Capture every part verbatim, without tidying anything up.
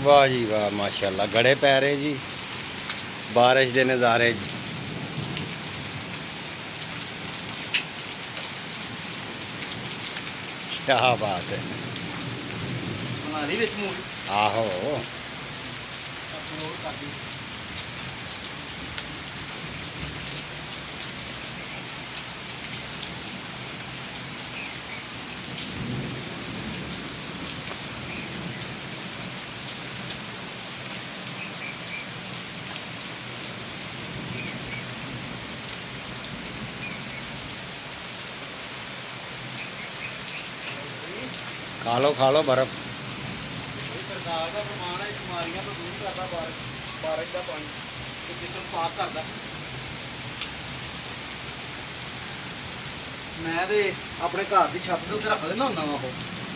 वाह जी वाह माशाल्लाह गड़े पै रहे जी बारिश के नज़ारे जी। क्या बात है। आहो खा लो खा लो बर्फ। सरकार का फरमान है बीमारियां तो दूर करता बारिश बारिश का पानी तो जिसम साफ करता। मैं तो अपने घर की छत के उत्ते रख देना होना वा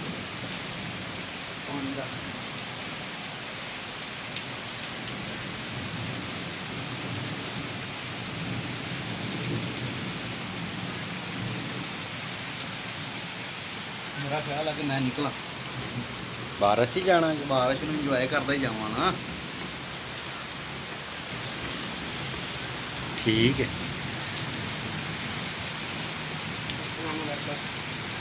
पानी का। मेरा ख्याल है कि मैं निकला बारिश ही जाना जी। बारिश में इंजॉय करता ही जावा ना। ठीक है।